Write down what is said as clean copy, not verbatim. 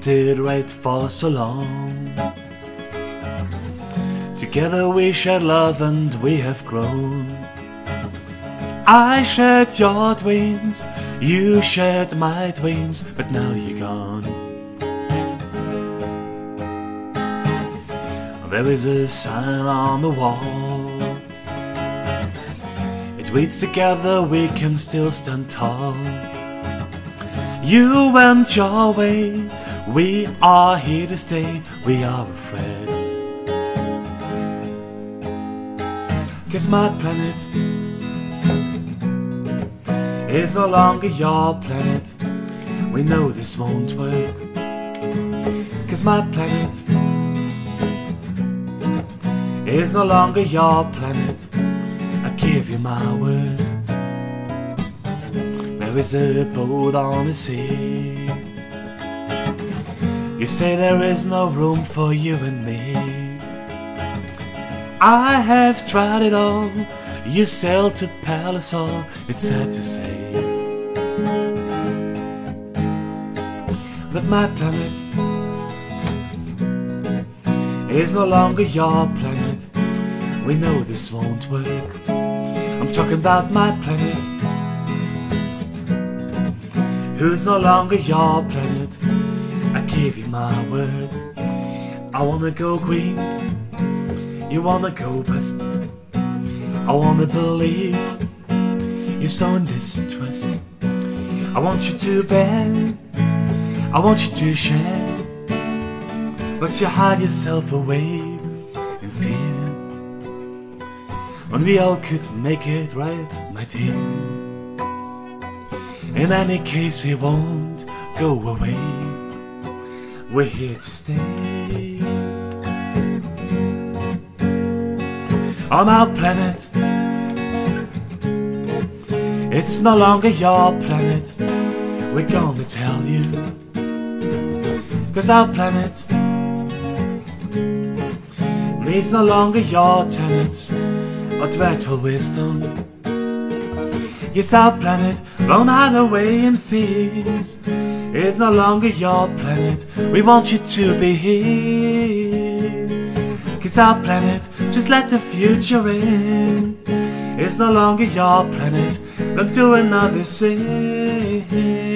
drifted right for so long. Together we shared love and we have grown. I shared your dreams, you shared my dreams, but now you're gone. There is a sign on the wall. It reads, together we can still stand tall. You went your way, we are here to stay, we are afraid. 'Cause my planet is no longer your planet. We know this won't work. 'Cause my planet is no longer your planet. I give you my word. There is a boat on the sea. You say there is no room for you and me. I have tried it all. You sailed to Palisol, it's sad to say. But my planet is no longer your planet. We know this won't work. I'm talking about my planet, who's no longer your planet. I give you my word. I wanna go green, you wanna go west. I wanna believe you're so in distress. I want you to bend, I want you to share, but you hide yourself away in fear. When we all could make it right, my dear. In any case, we won't go away. We're here to stay. On our planet, it's no longer your planet. We're gonna tell you. 'Cause our planet needs no longer your tenets or dreadful wisdom. Yes, our planet, run out away in fears, is no longer your planet. We want you to be here. 'Cause our planet, just let the future in, is no longer your planet. Don't do another sin.